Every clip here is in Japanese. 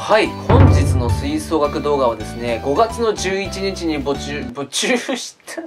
はい、本日の吹奏楽動画はですね、5月の11日に募集した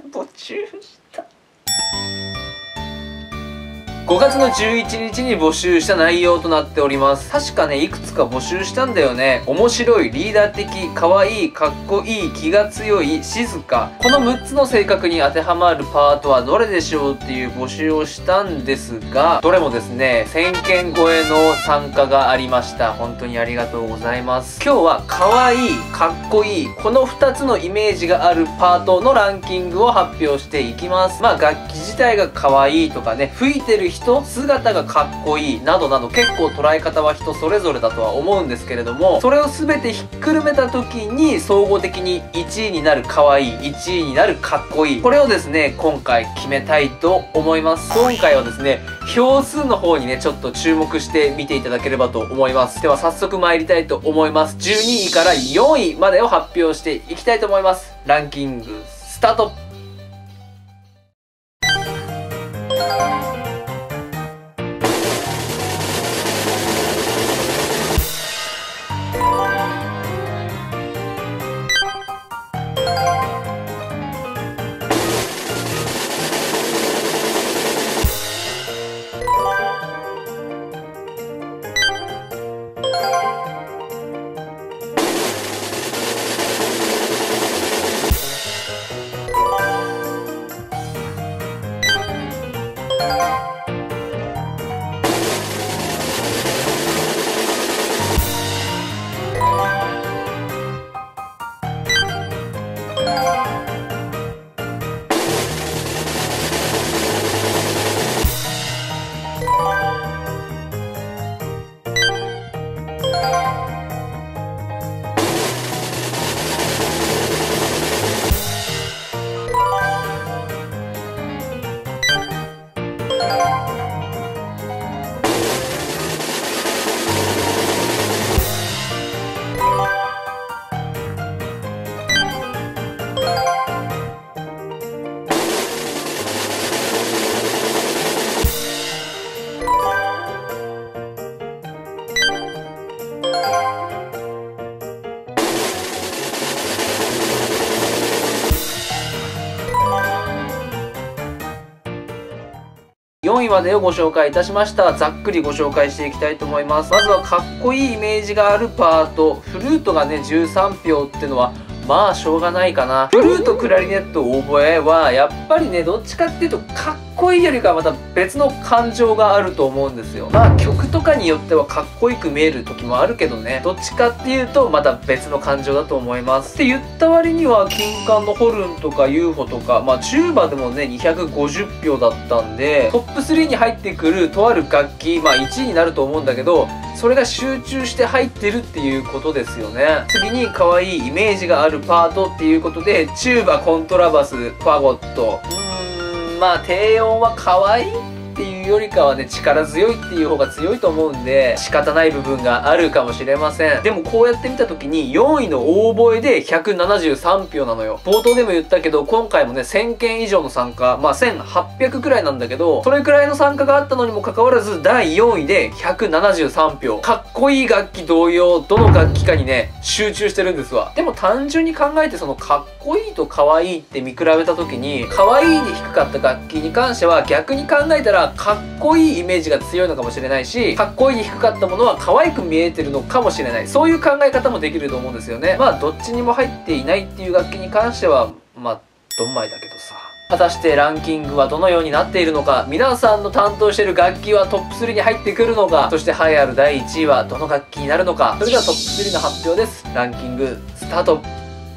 5月の11日に募集した内容となっております。確かね、いくつか募集したんだよね。面白い、リーダー的、可愛い、かっこいい、気が強い、静か。この6つの性格に当てはまるパートはどれでしょうっていう募集をしたんですが、どれもですね、1000件超えの参加がありました。本当にありがとうございます。今日は可愛い、かっこいい、この2つのイメージがあるパートのランキングを発表していきます。まあ楽器自体が可愛いとかね、吹いてる人、姿がかっこいいなどなど結構捉え方は人それぞれだとは思うんですけれども、それを全てひっくるめた時に総合的に1位になる可愛い、1位になるかっこいい、これをですね今回決めたいと思います。今回はですね票数の方にねちょっと注目して見ていただければと思います。では早速参りたいと思います。12位から4位までを発表していきたいと思います。ランキングスタート。4位までをご紹介いたしました。ざっくりご紹介していきたいと思います。まずはかっこいいイメージがあるパート。フルートがね13票ってのはまあしょうがないかな。フルート、クラリネット、オーボエはやっぱりねどっちかっていうとかっこいいよりかはまた別の感情があると思うんですよ。まあ曲とかによってはかっこよく見える時もあるけどね、どっちかっていうとまた別の感情だと思います。って言った割には金管のホルンとか UFO とか、まあチューバでもね250票だったんで、トップ3に入ってくるとある楽器、まあ1位になると思うんだけど、それが集中して入ってるっていうことですよね。次に可愛いイメージがあるパートっていうことで、チューバ、コントラバス、ファゴット。まあ低音は可愛いっていうよりかはね力強いっていう方が強いと思うんで仕方ない部分があるかもしれません。でもこうやって見た時に4位のオーボエで173票なのよ。冒頭でも言ったけど今回もね1000件以上の参加、まあ1800くらいなんだけど、それくらいの参加があったのにもかかわらず第4位で173票。かっこいい楽器同様どの楽器かにね集中してるんですわ。でも単純に考えてそのかっこいいと可愛いって見比べた時に可愛いに低かった楽器に関しては逆に考えたらかっこいいイメージが強いのかもしれないし、かっこいいに低かったものは可愛く見えてるのかもしれない。そういう考え方もできると思うんですよね。まあどっちにも入っていないっていう楽器に関してはまあどんまいだけどさ。果たしてランキングはどのようになっているのか、皆さんの担当している楽器はトップ3に入ってくるのか、そして栄えある第1位はどの楽器になるのか。それではトップ3の発表です。ランキングスタート。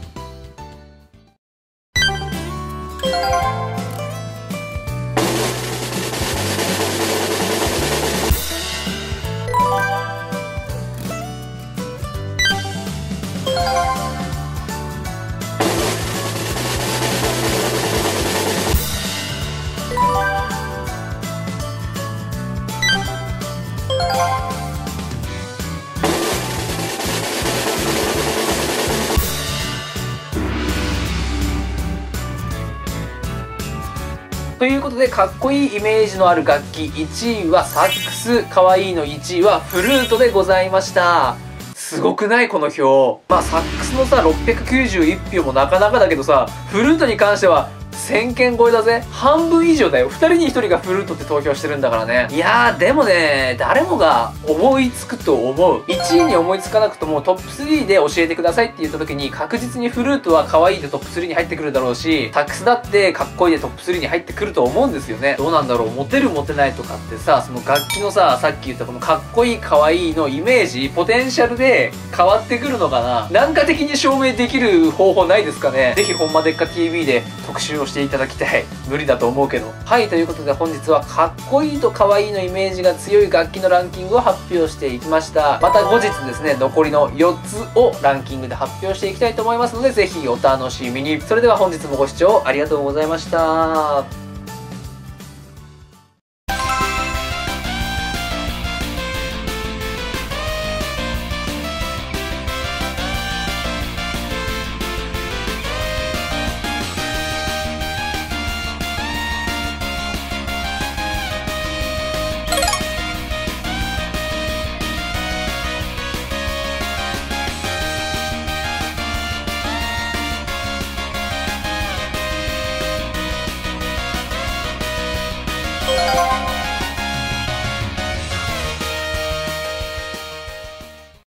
ということでかっこいいイメージのある楽器1位はサックス、かわいいの1位はフルートでございました。 すごくないこの表。まあサックスのさ、691票もなかなかだけどさ、フルートに関しては1000件超えだぜ。半分以上だよ。2人に1人がフルートって投票してるんだからね。いやー、でもね、誰もが思いつくと思う。1位に思いつかなくともトップ3で教えてくださいって言った時に、確実にフルートは可愛いでトップ3に入ってくるだろうし、サックスだってかっこいいでトップ3に入ってくると思うんですよね。どうなんだろう、モテるモテないとかってさ、その楽器のさ、さっき言ったこのかっこいい可愛いのイメージ、ポテンシャルで変わってくるのかな。なんか的に証明できる方法ないですかね。ぜひほんまでっか TV で特集をしていただきたい。無理だと思うけど。はい、ということで本日はかっこいいと可愛いのイメージが強い楽器のランキングを発表していきました。また後日ですね、残りの4つをランキングで発表していきたいと思いますので、ぜひお楽しみに。それでは本日もご視聴ありがとうございました。